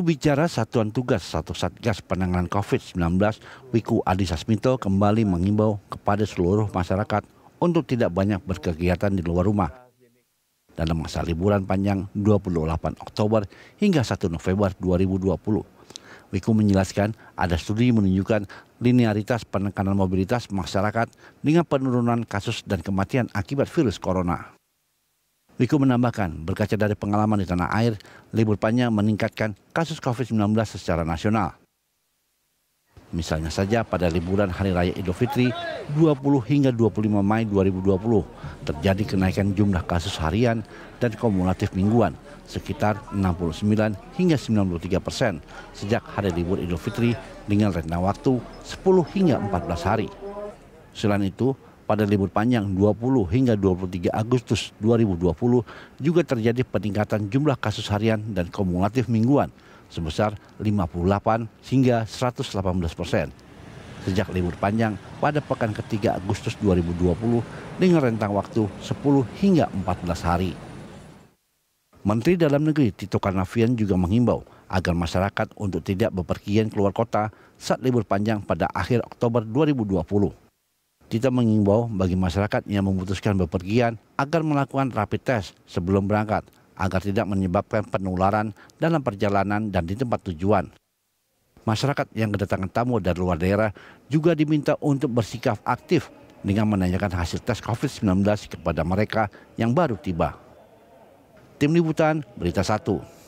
Juru bicara Satuan Tugas Satu Satgas Penanganan COVID-19, Wiku Adhisa Smito, kembali mengimbau kepada seluruh masyarakat untuk tidak banyak berkegiatan di luar rumah dalam masa liburan panjang 28 Oktober hingga 1 November 2020. Wiku menjelaskan ada studi menunjukkan linearitas penekanan mobilitas masyarakat dengan penurunan kasus dan kematian akibat virus corona. Wiku menambahkan, berkaca dari pengalaman di tanah air, libur panjang meningkatkan kasus COVID-19 secara nasional. Misalnya saja pada liburan Hari Raya Idul Fitri 20 hingga 25 Mei 2020 terjadi kenaikan jumlah kasus harian dan kumulatif mingguan sekitar 69 hingga 93% sejak hari libur Idul Fitri dengan rentang waktu 10 hingga 14 hari. Selain itu, pada libur panjang 20 hingga 23 Agustus 2020 juga terjadi peningkatan jumlah kasus harian dan kumulatif mingguan sebesar 58 hingga 118% sejak libur panjang pada pekan ketiga Agustus 2020 dengan rentang waktu 10 hingga 14 hari. Menteri Dalam Negeri Tito Karnavian juga menghimbau agar masyarakat untuk tidak bepergian keluar kota saat libur panjang pada akhir Oktober 2020. Tito mengimbau bagi masyarakat yang memutuskan bepergian agar melakukan rapid test sebelum berangkat agar tidak menyebabkan penularan dalam perjalanan dan di tempat tujuan. Masyarakat yang kedatangan tamu dari luar daerah juga diminta untuk bersikap aktif dengan menanyakan hasil tes COVID-19 kepada mereka yang baru tiba. Tim Liputan Berita 1.